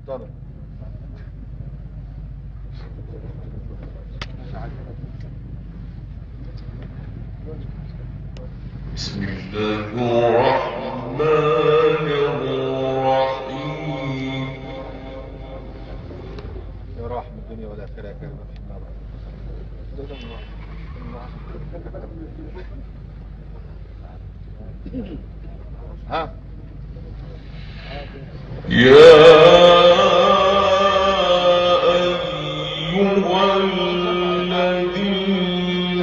تفضل. بسم الله الرحمن الرحيم. يا رحمة الدنيا والآخرة يا كريم في النار. ها يا أيها الذين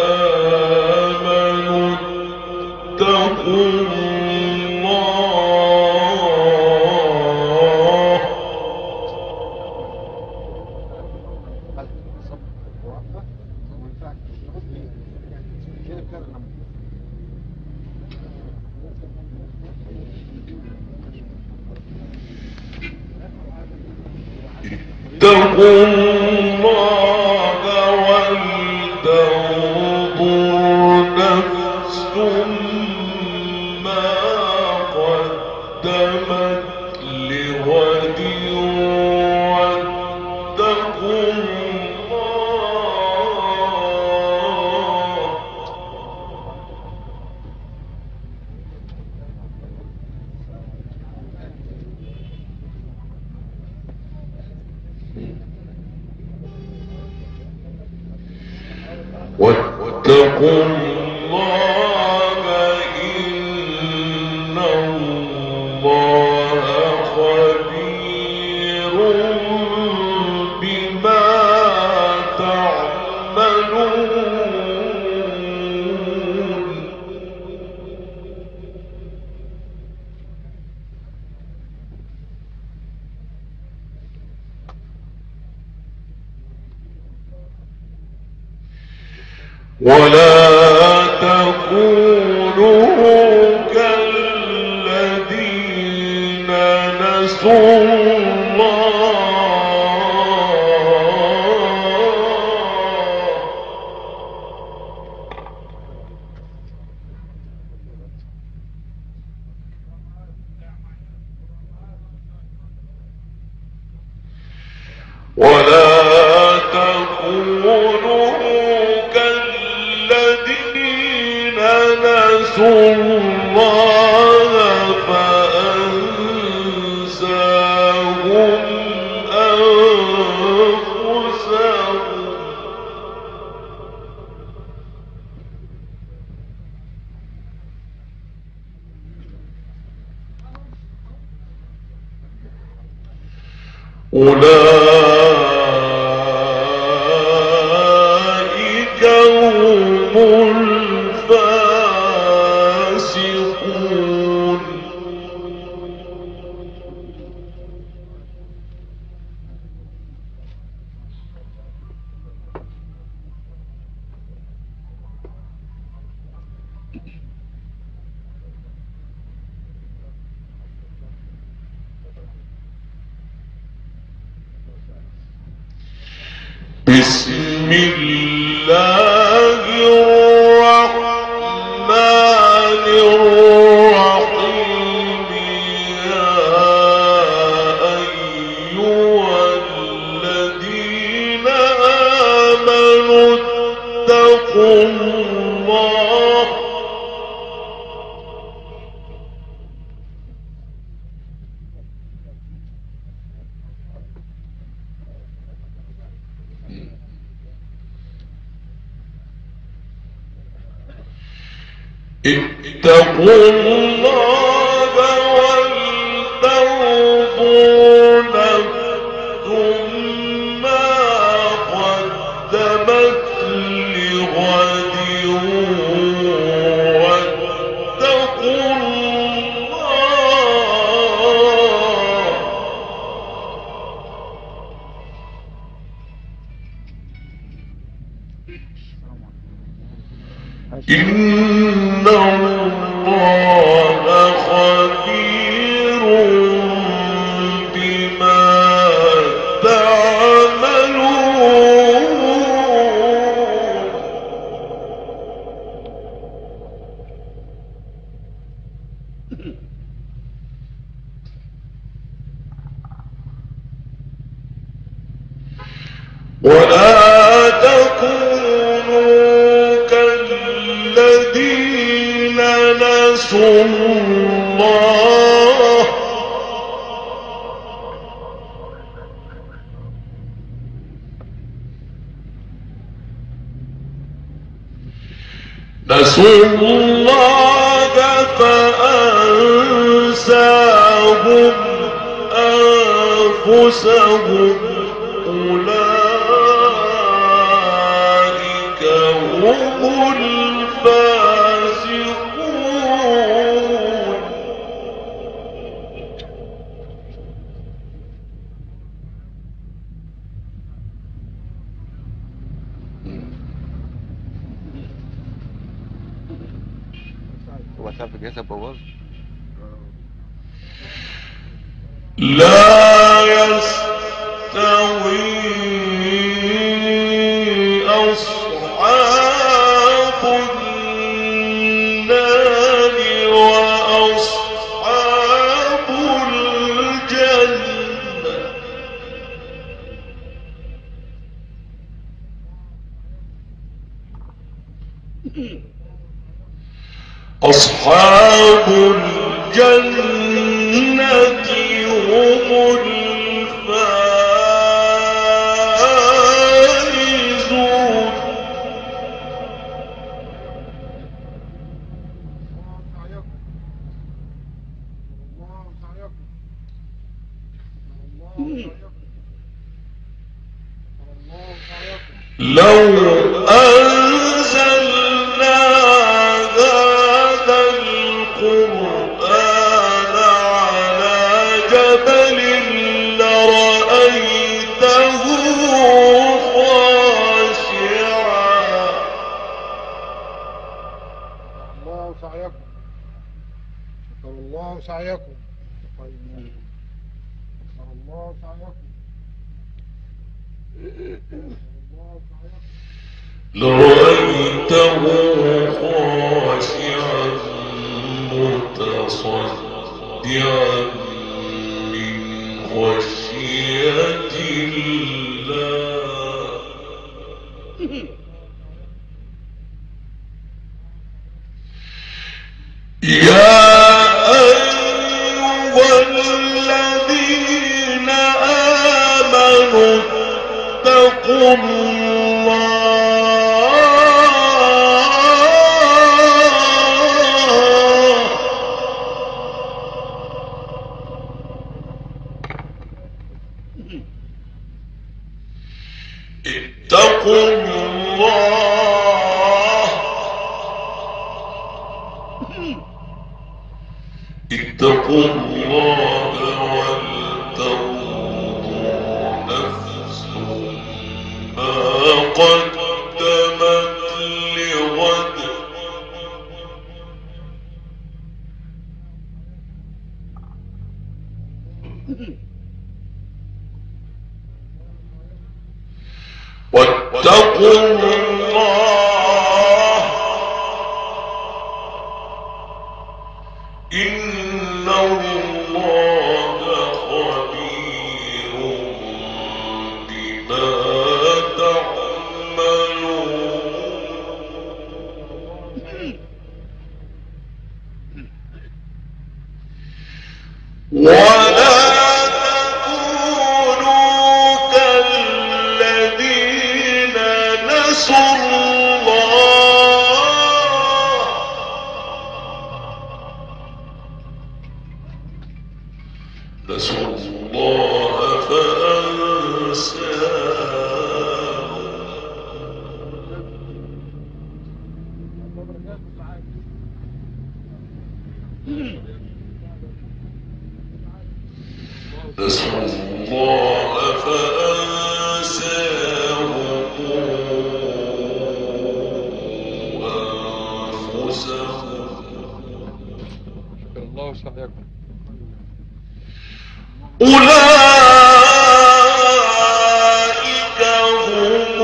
آمنوا اتقوا الله اتقوا الله ولتنظر نفس ما قدمت لغد واتقوا الله واتقوا الله إن الله خبير بما تعملون. ولا تكونوا كالذين نسوا الله ولا تكونوا كالذين نسوا الله فأنساهم أنفسهم. أولئك هم الفاسقون. بسم الله الرحمن الرحيم. يا أيها الذين آمنوا اتقوا الله اتقوا الله ولتنظر نفس ما قدمت لغد واتقوا الله إن الله خبير بما تعملون. ولا تكونوا كالذين نسوا الله فأنساهم أنفسهم أولئك هم الفاسقون. هو تعرف الجهاز بوظ؟ لا يستوي أصحاب النار وأصحاب الجنة. أصحاب الجنة هم الفائزون. لو أنزلنا هذا القرآن على جبل لرأيته خاشعا. الله سعيكم. شكر الله سعيكم. شكر الله سعيكم. لرأيته خاشعا متصدعا من خشية الله. يا أيها الذين آمنوا اتقوا الله اتقوا الله اتقوا الله ولتنظر نفس ما قدمت لغد. واتقوا الله إن الله خبير بما تعملون. ولا تكونوا كالذين نسوا الله نسوا الله فأنساهم نسوا الله فأنساهم أنفسهم. شكر الله سعيكم. أولئك هم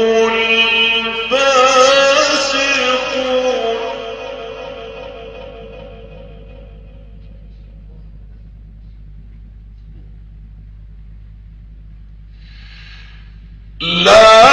الفاسقون. لا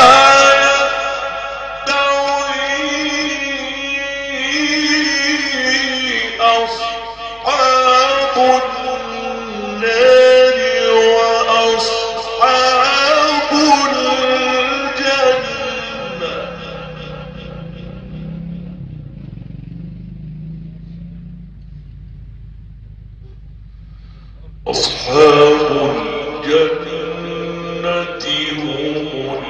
الجنة هم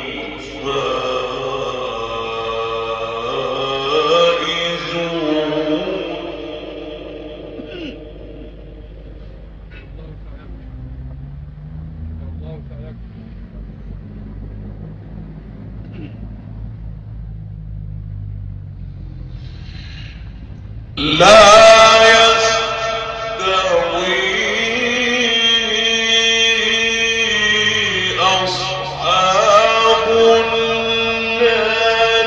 لا يستوي أصحاب النار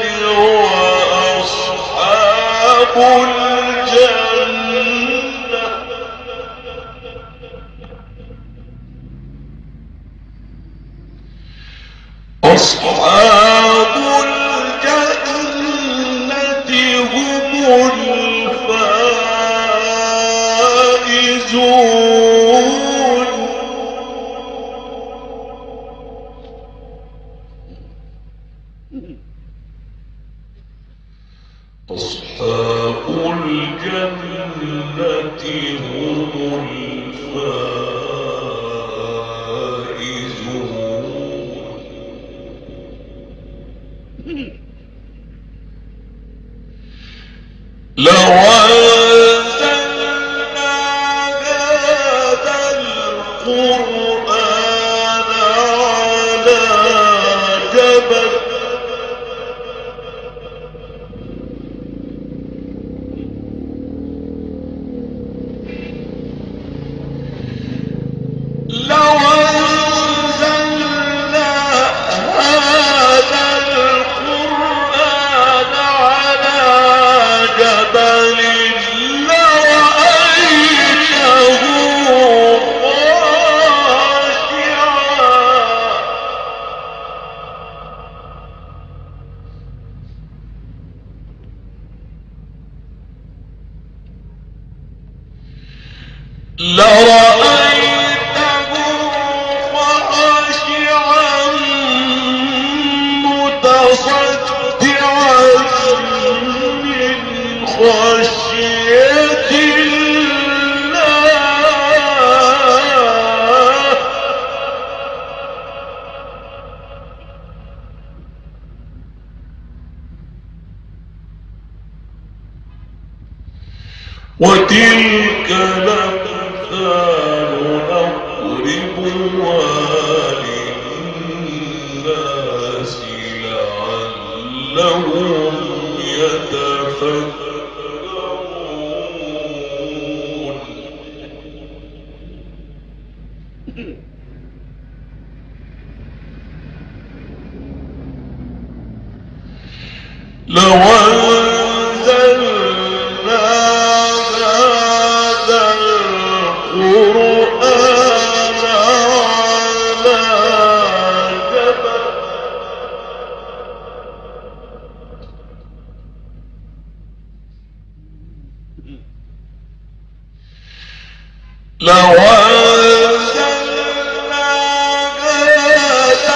وأصحاب الجنة أصحاب الجنة هم الفائزون أصحاب الجنة هم الفائزون لو أنزلنا هذا القرآن على جبل لو أنزلنا هذا القرآن على جبل لرأيته خاشعا متصدعا من خشية الله وتلك الأمثال نضربها للناس لعلهم يتفكرون لو أنزلنا هذا القرآن على جبل لو أنزلنا هذا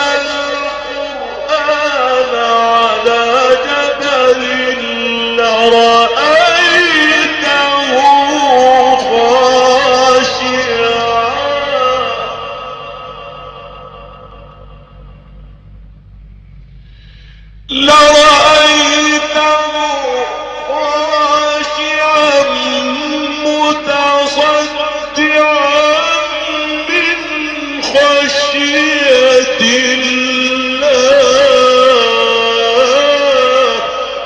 القرآن على جبل لرأيته خاشعا متصدعا من خشية الله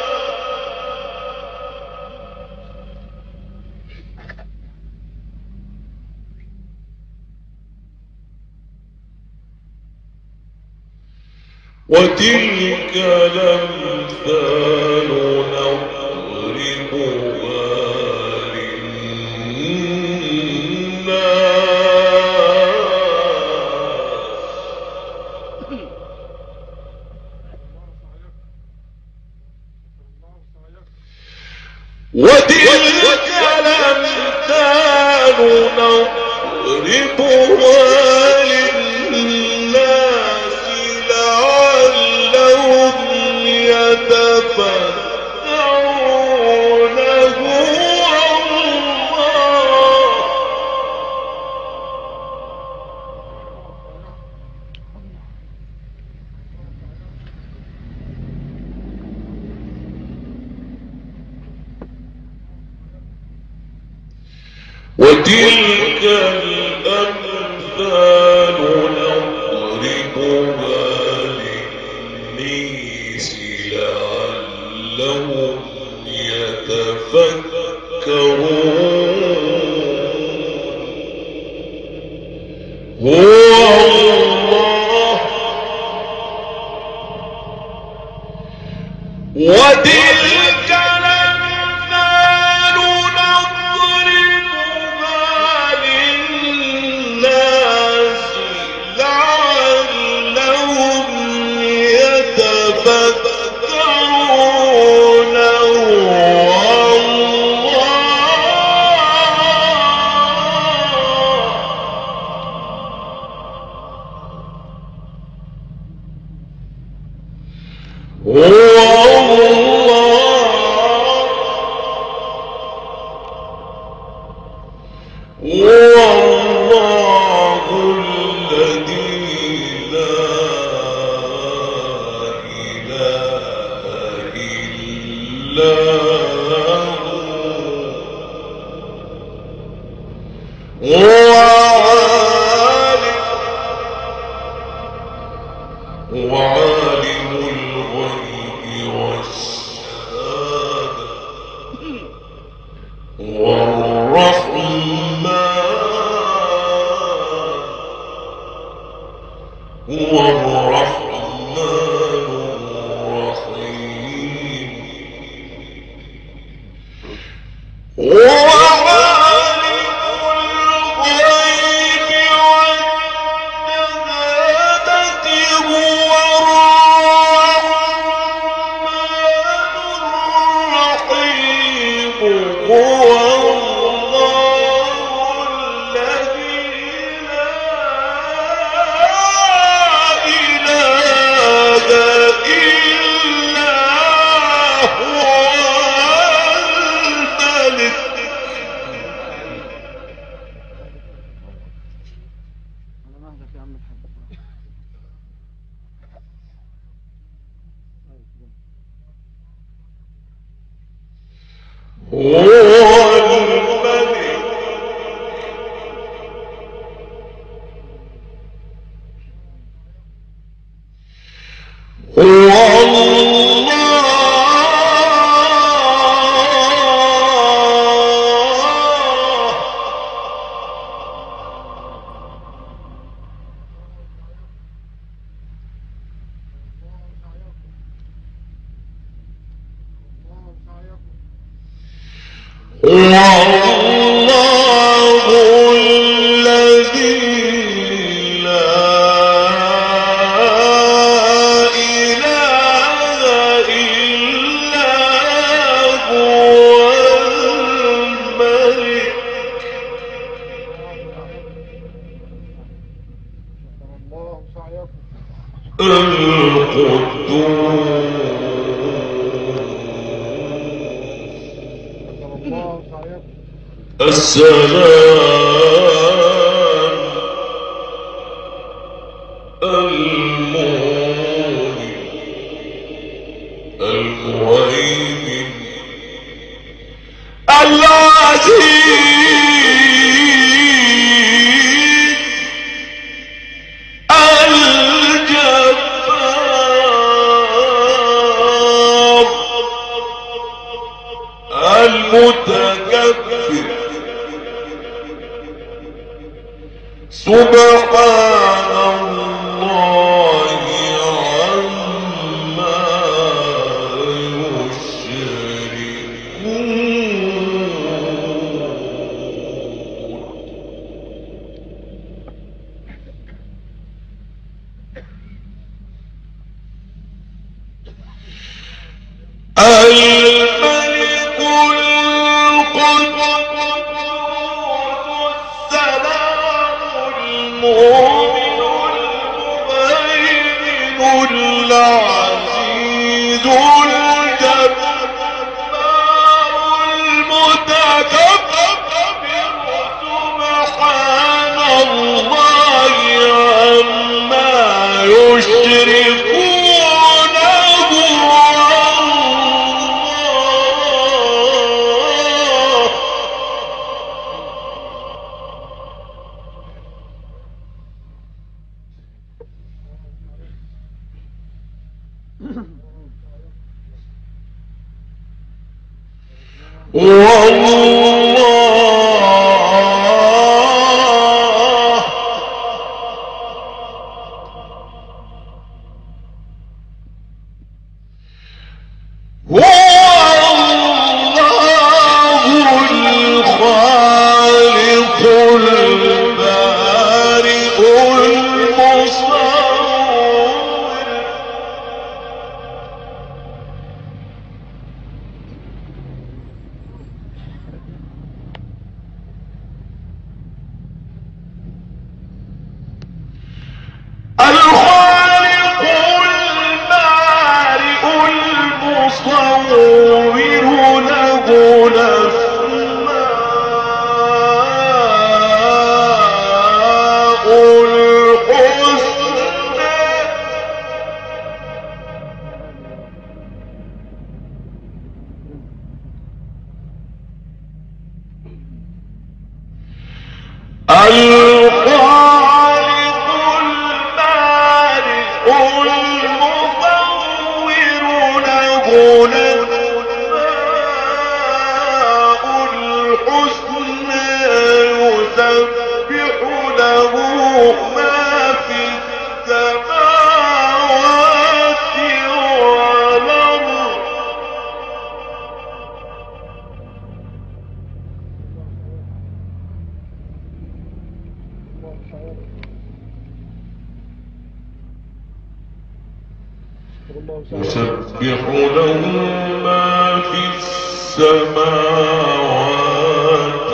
وتلك الأمثال نضربها وتلك الأمثال نضربها للناس لعلهم يتفكرون وتلك الأمثال نضربها للناس لعلهم يتفكرون. هو الله وتلك الأمثال نضربها للناس لعلهم يتفكرون. وعالم الغيب والشهادة والرحمن الرحيم. السلام المؤمن المهيمن العزيز الجبار المتكبر سبحان الله عما الملك القدوس السلام المؤمن المهيمن العزيز الجبار المتكبر سبحان الله عما يشركون. يسبح له ما في السماوات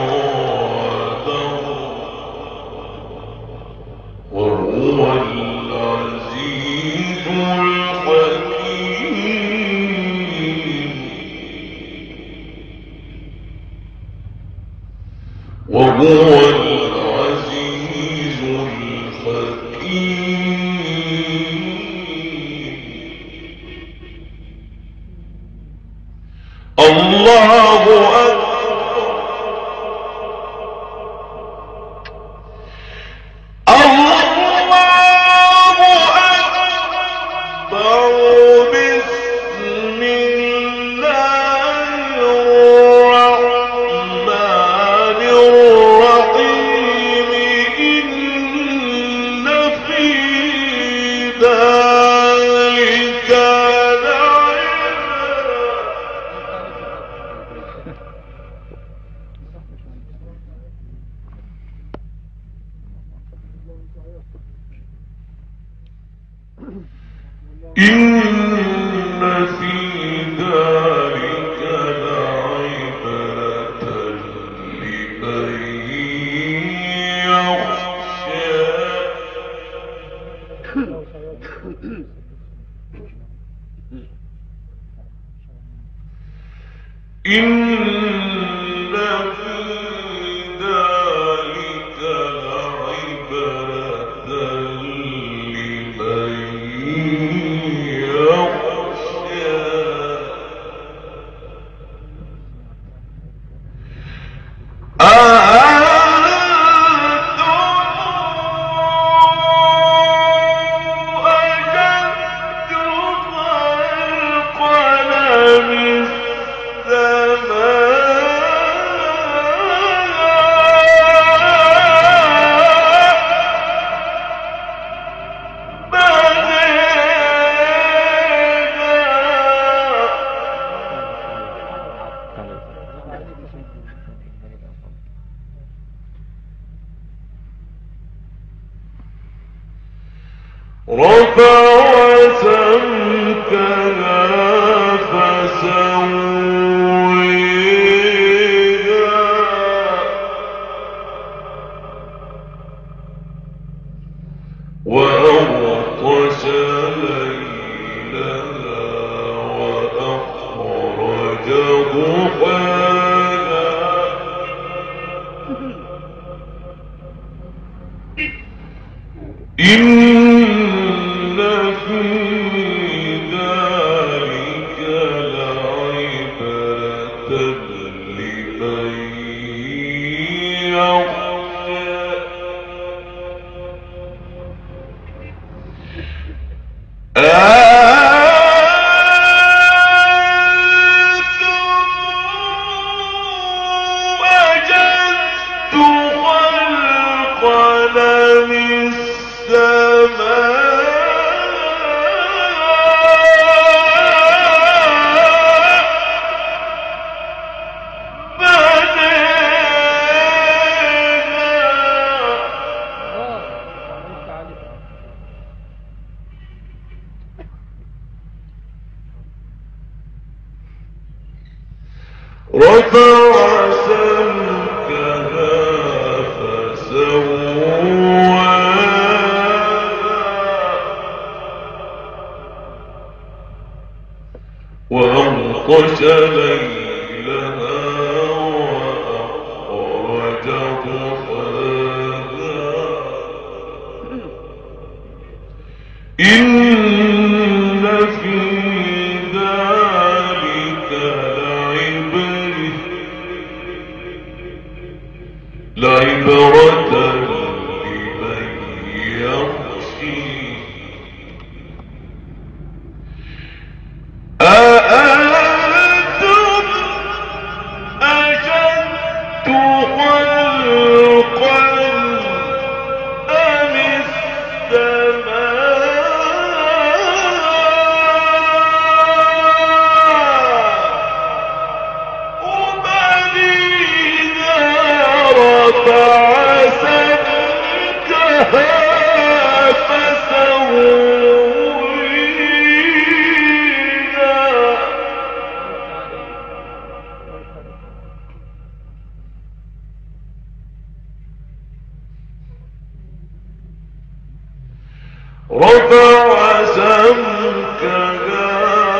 والأرض وهو العزيز الحكيم وهو العزيز الحكيم الله أكبر الله أكبر بسم الله الرحمن الرحيم إن في ذلك إن في ذلك لعبرة لمن يخشى إن في ذلك لعبرة لمن رفع سمكها فسويها وأغطش ليلها وأخرج ضحاها لمن يخشى رفع سمكها فسواها وأغطش ليلها وأخرج ضحاها إن في ذلك لعبرة لمن يخشى أأنتم أشد خلقا أم السماء بنينا رفع سمكها فسويها رفع سمكها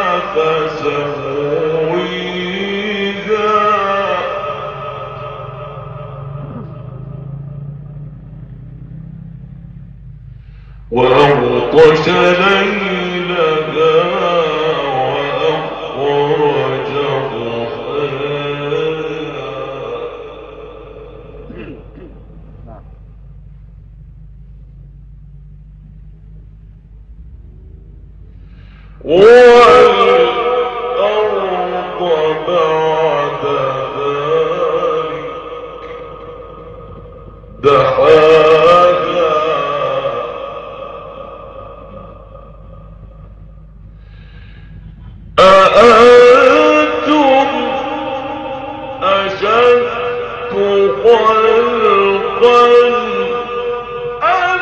فسويها وأغطش ليلها وأخرج ضحاها والأرض بعد ذلك دحاها أأنتم أشد خلقا أم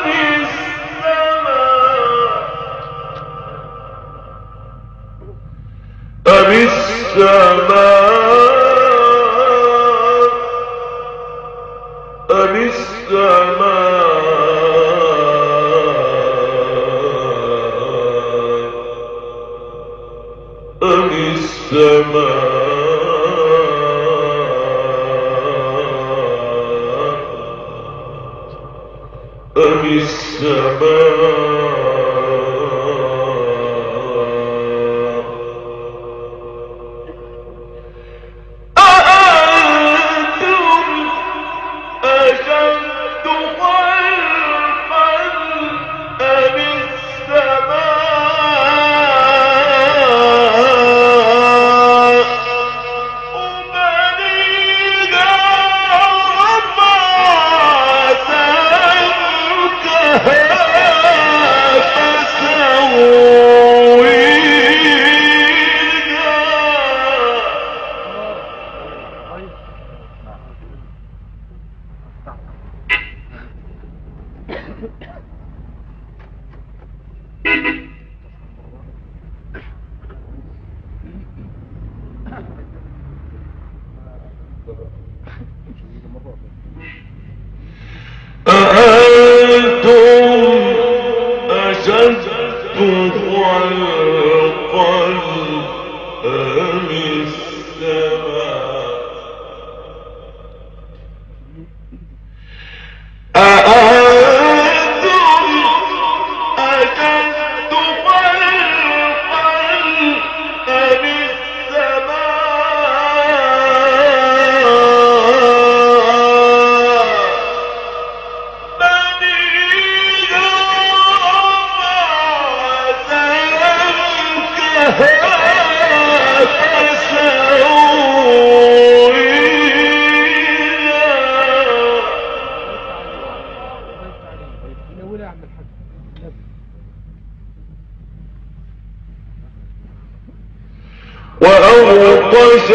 وأغطش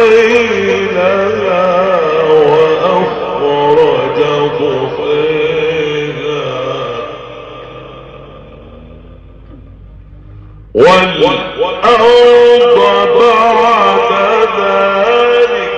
ليلها وأخرج ضحاها والأرض بعد ذلك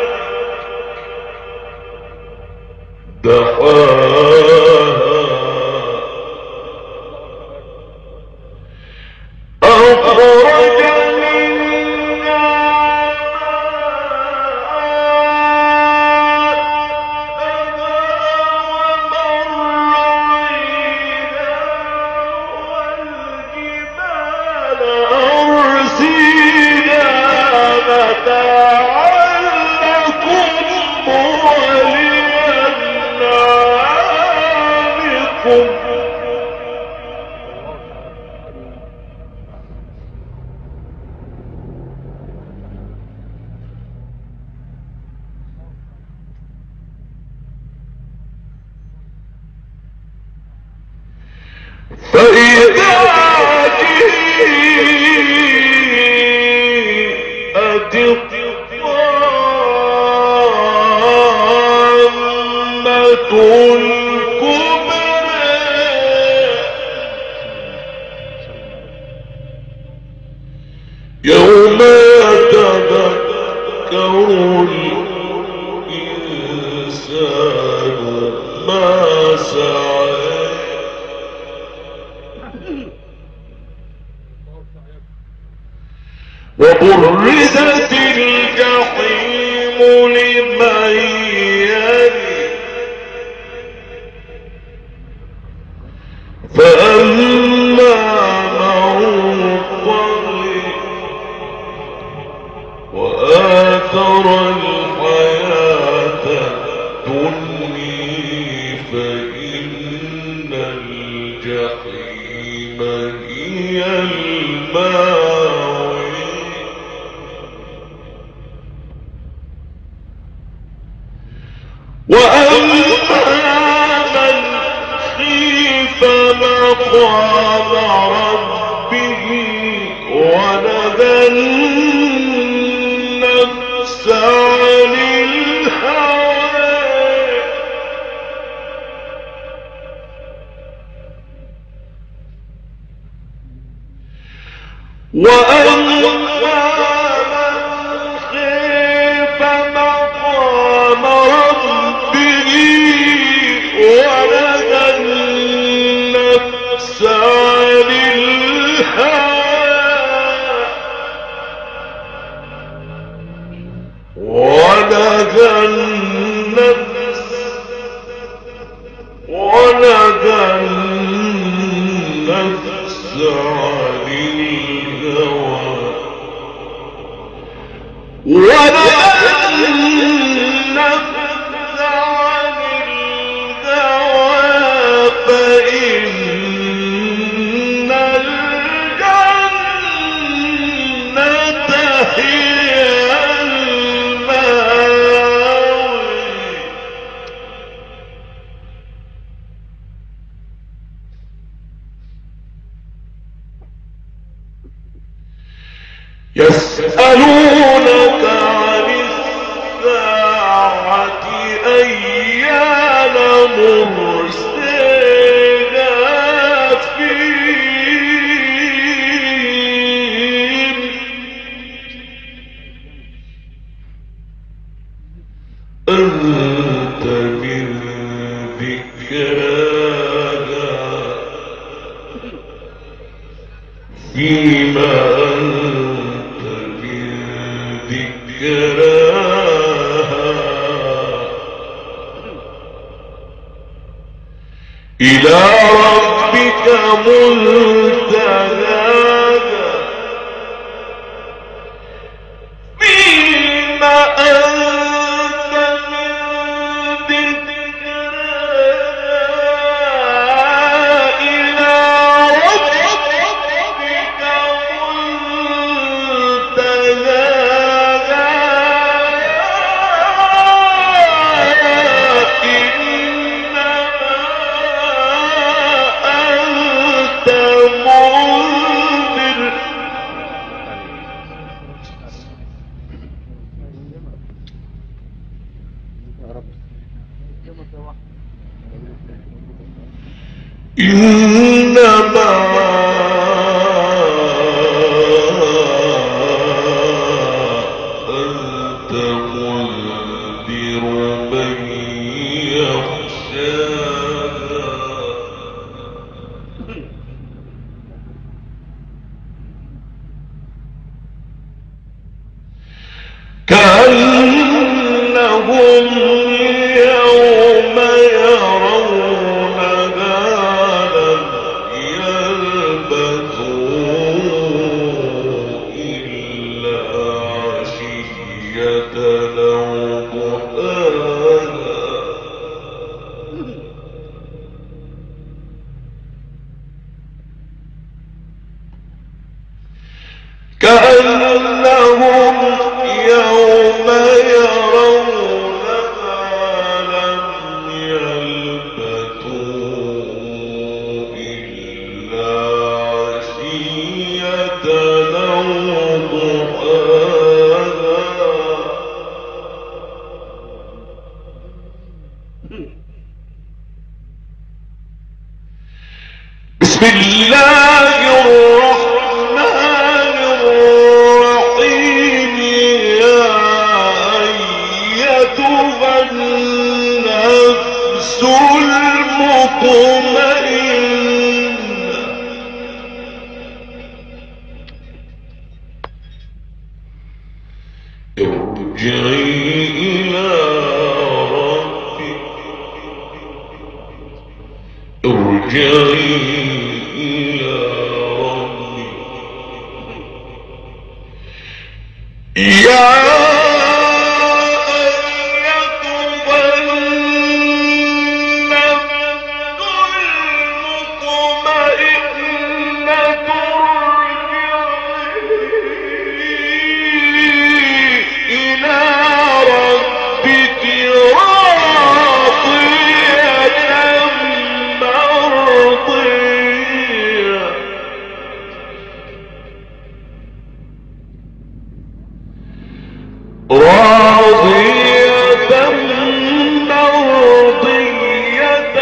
فإذا جاءت الطامة الكبرى يوم يتذكر الإنسان ما سعى وبرزت الجحيم لمن يرى فأما من طغى وآثر الحياة الدنيا فإن الجحيم هي المأوى وأما من خيف مقام ربه ونهى النفس عن الهوى وأما عن الهوى ونهى النفس عن الهوى ونهى النفس عن الهوى فإن هي المأوى يسألونك عن الساعة أيان مرساها فيهم أنت من ذكراها فيما أنت من ذكراها إلى ربك منتهاها فيما أنت من ذكراها إلى ربك منتهاها إنما أنت منذر إنما أنت منذر من يخشى كأنهم يوم يرونها لم يلبثوا إلا عشية أو ضحاها كأنهم يوم يرونها لم يلبثوا إلا عشية أو ضحاها بسم الله الرحمن الرحيم يا أيتها النفس المطمئنة ارجعي إلى ربك ارجعي إلى ربك يا أيتها النفس المطمئنة ارجعي إلى ربك راضية مرضية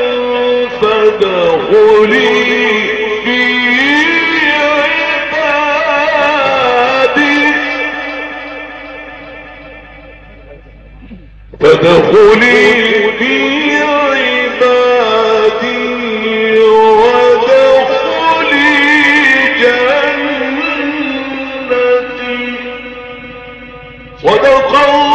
فادخلي في عبادي فادخلي في عبادي وادخلي جنتي صدق الله